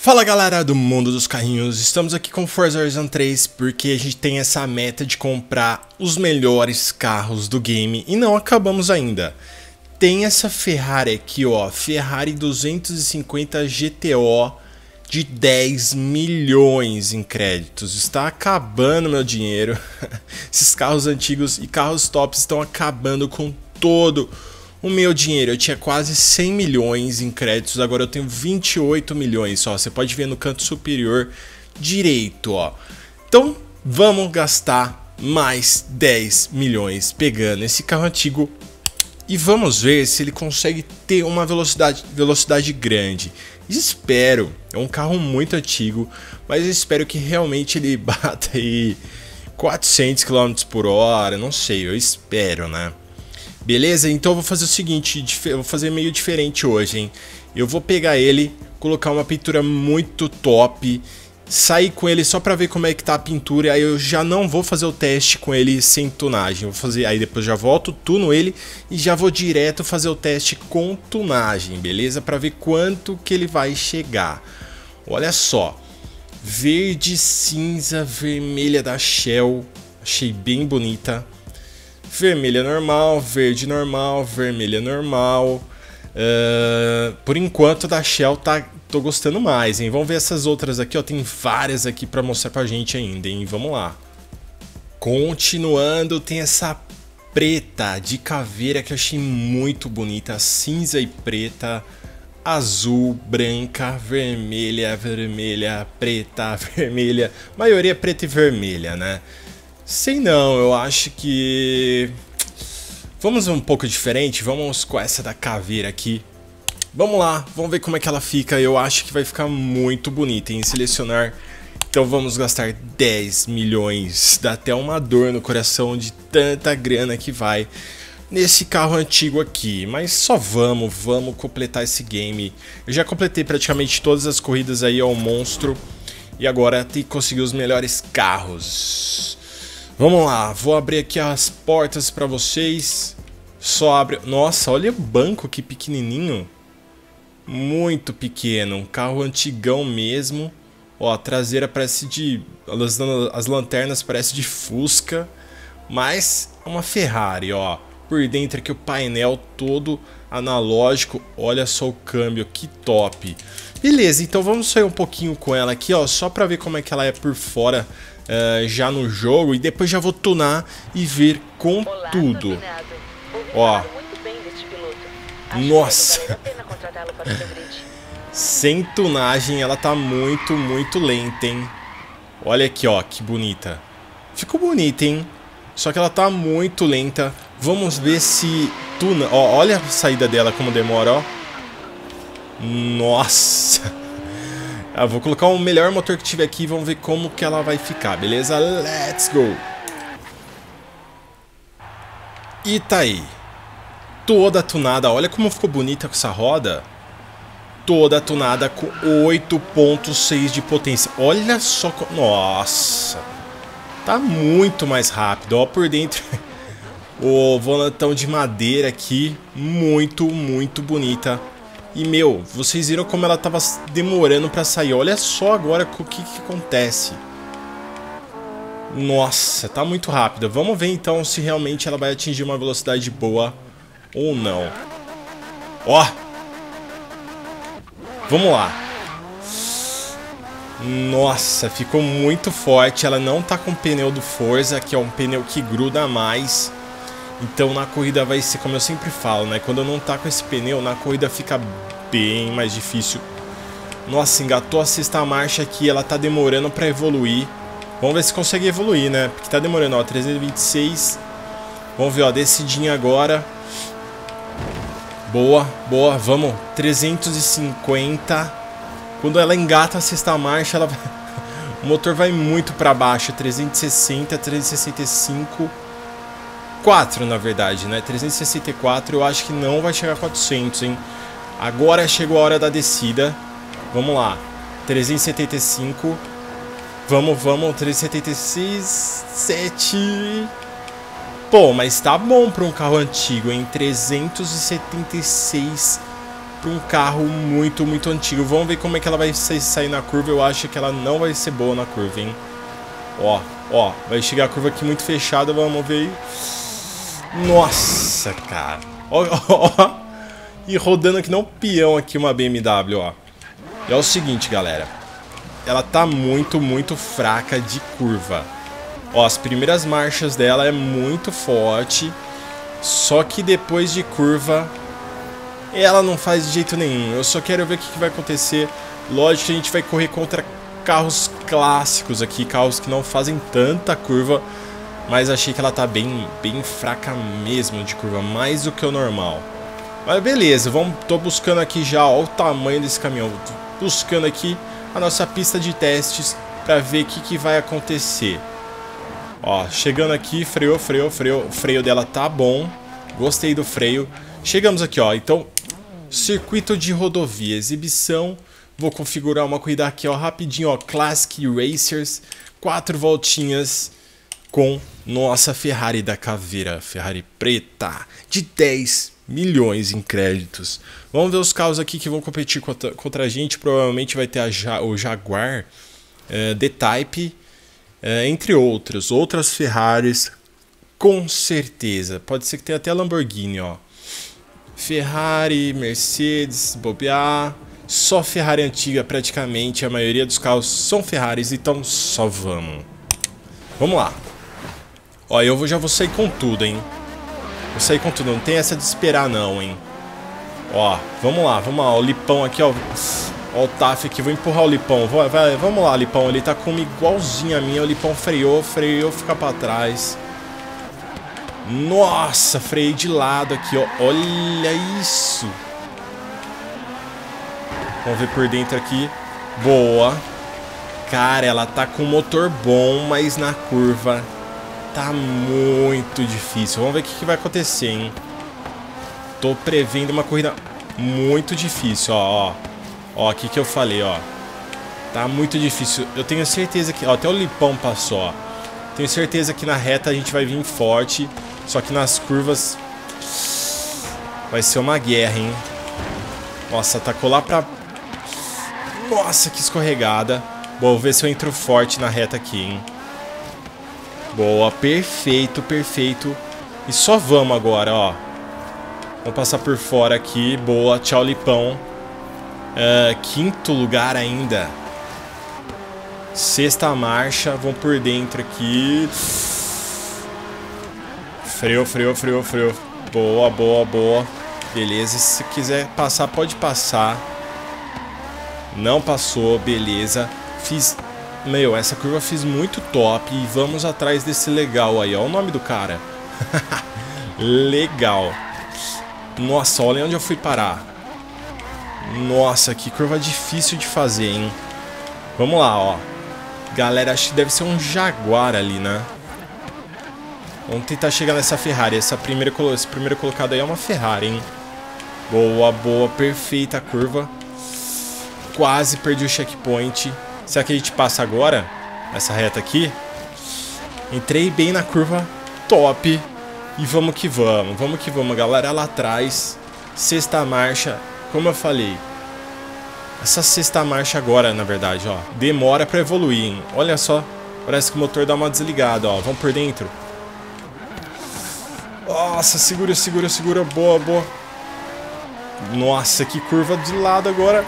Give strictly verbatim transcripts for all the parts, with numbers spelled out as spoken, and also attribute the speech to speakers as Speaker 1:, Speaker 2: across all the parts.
Speaker 1: Fala galera do mundo dos carrinhos, estamos aqui com Forza Horizon três porque a gente tem essa meta de comprar os melhores carros do game e não acabamos ainda. Tem essa Ferrari aqui, ó, Ferrari duzentos e cinquenta G T O de dez milhões em créditos. Está acabando meu dinheiro. Esses carros antigos e carros tops estão acabando com todo o meu dinheiro. Eu tinha quase cem milhões em créditos, agora eu tenho vinte e oito milhões só. Você pode ver no canto superior direito, ó. Então, vamos gastar mais dez milhões pegando esse carro antigo e vamos ver se ele consegue ter uma velocidade, velocidade grande. Espero, é um carro muito antigo, mas eu espero que realmente ele bata aí quatrocentos quilômetros por hora, não sei, eu espero, né? Beleza? Então eu vou fazer o seguinte, eu vou fazer meio diferente hoje, hein? Eu vou pegar ele, colocar uma pintura muito top, sair com ele só pra ver como é que tá a pintura, aí eu já não vou fazer o teste com ele sem tunagem, vou fazer, aí depois já volto, tuno ele e já vou direto fazer o teste com tunagem, beleza? Pra ver quanto que ele vai chegar. Olha só, verde, cinza, vermelha da Shell, achei bem bonita. Vermelha normal, verde normal, vermelha normal. Uh, por enquanto da Shell tá, tô gostando mais, hein? Vamos ver essas outras aqui, ó. Tem várias aqui pra mostrar pra gente ainda, hein? Vamos lá. Continuando, tem essa preta de caveira que eu achei muito bonita. Cinza e preta, azul, branca, vermelha, vermelha, preta, vermelha. Maioria preta e vermelha, né? Sei não, eu acho que... Vamos um pouco diferente, vamos com essa da caveira aqui. Vamos lá, vamos ver como é que ela fica, eu acho que vai ficar muito bonita em selecionar. Então vamos gastar dez milhões, dá até uma dor no coração de tanta grana que vai nesse carro antigo aqui. Mas só vamos, vamos completar esse game. Eu já completei praticamente todas as corridas aí ao monstro. E agora tem que conseguir os melhores carros. Vamos lá, vou abrir aqui as portas para vocês. Só abre... Nossa, olha o banco que pequenininho. Muito pequeno, um carro antigão mesmo. Ó, a traseira parece de... As, as lanternas parecem de Fusca. Mas é uma Ferrari, ó. Por dentro aqui o painel todo analógico. Olha só o câmbio, que top. Beleza, então vamos sair um pouquinho com ela aqui, ó. Só para ver como é que ela é por fora. Uh, já no jogo e depois já vou tunar e ver com Olá, tudo. Ó, nossa, sem tunagem ela tá muito, muito lenta, hein? Olha aqui, ó, que bonita. Ficou bonita, hein? Só que ela tá muito lenta. Vamos ver se tuna. Ó, olha a saída dela como demora, ó. Nossa. Eu vou colocar o melhor motor que tiver aqui e vamos ver como que ela vai ficar, beleza? Let's go! E tá aí. Toda tunada, olha como ficou bonita com essa roda. Toda tunada com oito ponto seis de potência. Olha só, nossa. Tá muito mais rápido, ó, por dentro. O volantão de madeira aqui, muito, muito bonita. E, meu, vocês viram como ela tava demorando pra sair. Olha só agora o que que acontece. Nossa, tá muito rápida. Vamos ver, então, se realmente ela vai atingir uma velocidade boa ou não. Ó. Vamos lá. Nossa, ficou muito forte. Ela não tá com o pneu do Forza, que é um pneu que gruda mais. Então na corrida vai ser como eu sempre falo, né? Quando não tá com esse pneu, na corrida fica bem mais difícil. Nossa, engatou a sexta marcha aqui, ela tá demorando pra evoluir. Vamos ver se consegue evoluir, né? Porque tá demorando, ó, trezentos e vinte e seis. Vamos ver, ó, descidinha agora. Boa, boa, vamos. trezentos e cinquenta. Quando ela engata a sexta marcha, ela... o motor vai muito pra baixo. trezentos e sessenta, trezentos e sessenta e cinco... quatro na verdade, né? trezentos e sessenta e quatro, eu acho que não vai chegar a quatrocentos, hein? Agora chegou a hora da descida. Vamos lá. trezentos e setenta e cinco. Vamos, vamos. trezentos e setenta e seis. sete. Pô, mas tá bom para um carro antigo, hein? trezentos e setenta e seis para um carro muito, muito antigo. Vamos ver como é que ela vai sair na curva. Eu acho que ela não vai ser boa na curva, hein? Ó, ó, vai chegar a curva aqui muito fechada, vamos ver aí. Nossa, cara. Ó, ó, ó. E rodando aqui não peão aqui uma B M W, ó. E é o seguinte, galera. Ela tá muito, muito fraca de curva. Ó, as primeiras marchas dela é muito forte. Só que depois de curva, ela não faz de jeito nenhum. Eu só quero ver o que, que vai acontecer. Lógico que a gente vai correr contra carros clássicos aqui, carros que não fazem tanta curva, mas achei que ela tá bem, bem fraca mesmo de curva, mais do que o normal. Mas beleza, vamos, tô buscando aqui já ó, o tamanho desse caminhão, tô buscando aqui a nossa pista de testes para ver o que, que vai acontecer. Ó, chegando aqui, freou, freou, freou, o freio dela tá bom, gostei do freio. Chegamos aqui, ó, então, circuito de rodovia, exibição. Vou configurar uma corrida aqui, ó, rapidinho, ó, Classic Racers, quatro voltinhas com nossa Ferrari da caveira, Ferrari preta, de dez milhões em créditos. Vamos ver os carros aqui que vão competir contra, contra a gente, provavelmente vai ter a ja, o Jaguar, uh, D-Type, uh, entre outros, outras Ferraris, com certeza. Pode ser que tenha até a Lamborghini, ó. Ferrari, Mercedes, bobear... Só Ferrari antiga praticamente, a maioria dos carros são Ferraris, então só vamos. Vamos lá. Ó, eu já vou sair com tudo, hein. Vou sair com tudo, não tem essa de esperar não, hein. Ó, vamos lá, vamos lá, o Lipão aqui, ó. Ó o Taf aqui, vou empurrar o Lipão. Vai, vai, vamos lá, Lipão, ele tá com uma igualzinha a minha. O Lipão freou, freou, fica pra trás. Nossa, freiei de lado aqui, ó. Olha isso. Vamos ver por dentro aqui. Boa. Cara, ela tá com motor bom, mas na curva tá muito difícil. Vamos ver o que, que vai acontecer, hein. Tô prevendo uma corrida muito difícil, ó, ó. Ó, aqui que eu falei, ó. Tá muito difícil. Eu tenho certeza que... Ó, até o Lipão passou, ó. Tenho certeza que na reta a gente vai vir forte. Só que nas curvas... vai ser uma guerra, hein. Nossa, tacou lá pra... Nossa, que escorregada. Boa, vou ver se eu entro forte na reta aqui, hein. Boa, perfeito, perfeito. E só vamos agora, ó. Vamos passar por fora aqui. Boa, tchau, Lipão. Uh, quinto lugar ainda. Sexta marcha. Vamos por dentro aqui. Freou, freou, freou, freou. Boa, boa, boa. Beleza, se quiser passar, pode passar. Não passou, beleza. Fiz... Meu, essa curva eu fiz muito top. E vamos atrás desse legal aí, ó. O nome do cara. Legal. Nossa, olha onde eu fui parar. Nossa, que curva difícil de fazer, hein. Vamos lá, ó. Galera, acho que deve ser um Jaguar ali, né. Vamos tentar chegar nessa Ferrari. Essa primeira, esse primeiro colocado aí é uma Ferrari, hein. Boa, boa, perfeita a curva. Quase perdi o checkpoint. Será que a gente passa agora? Essa reta aqui. Entrei bem na curva. Top. E vamos que vamos. Vamos que vamos, galera. Lá atrás. Sexta marcha. Como eu falei. Essa sexta marcha agora, na verdade, ó. Demora pra evoluir, hein? Olha só. Parece que o motor dá uma desligada, ó. Vamos por dentro. Nossa, segura, segura, segura. Boa, boa. Nossa, que curva de lado agora.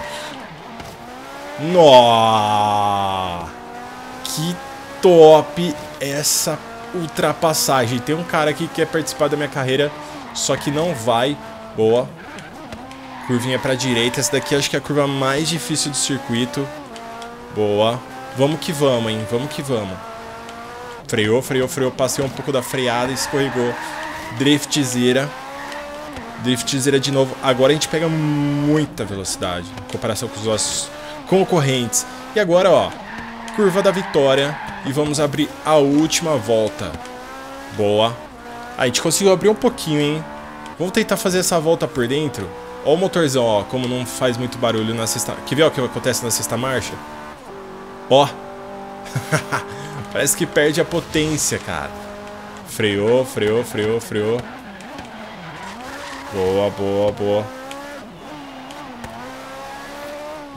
Speaker 1: Nossa, que top essa ultrapassagem. Tem um cara aqui que quer participar da minha carreira, só que não vai. Boa. Curvinha pra direita. Essa daqui acho que é a curva mais difícil do circuito. Boa. Vamos que vamos, hein. Vamos que vamos. Freou, freou, freou. Passei um pouco da freada e escorregou. Driftzeira. Driftzeira de novo. Agora a gente pega muita velocidade em comparação com os nossos concorrentes. E agora, ó, curva da vitória. E vamos abrir a última volta. Boa. A gente conseguiu abrir um pouquinho, hein. Vamos tentar fazer essa volta por dentro. Ó o motorzão, ó, como não faz muito barulho na sexta... Quer ver o que acontece na sexta marcha? Ó. Parece que perde a potência, cara. Freou, freou, freou, freou. Boa, boa, boa.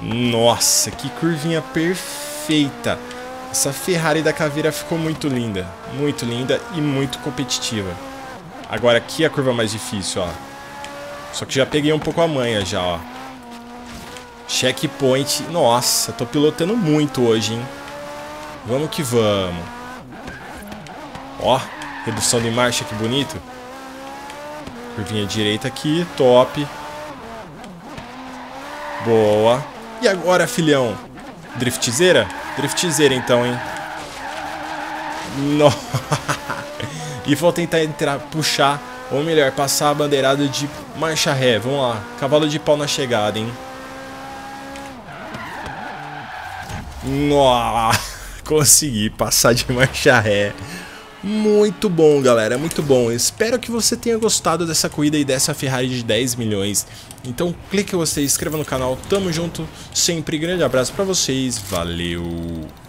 Speaker 1: Nossa, que curvinha perfeita. Essa Ferrari da caveira ficou muito linda. Muito linda e muito competitiva. Agora aqui é a curva mais difícil, ó. Só que já peguei um pouco a manha já, ó. Checkpoint. Nossa, tô pilotando muito hoje, hein. Vamos que vamos. Ó, redução de marcha, que bonito. Curvinha direita aqui, top. Boa. E agora, filhão? Driftzeira? Driftzeira então, hein. Nossa. E vou tentar entrar, puxar, ou melhor, passar a bandeirada de marcha ré. Vamos lá. Cavalo de pau na chegada, hein. Nossa. Consegui passar de marcha ré. Muito bom, galera, muito bom. Espero que você tenha gostado dessa corrida e dessa Ferrari de dez milhões. Então clique em gostei, inscreva no canal, tamo junto sempre, grande abraço pra vocês, valeu!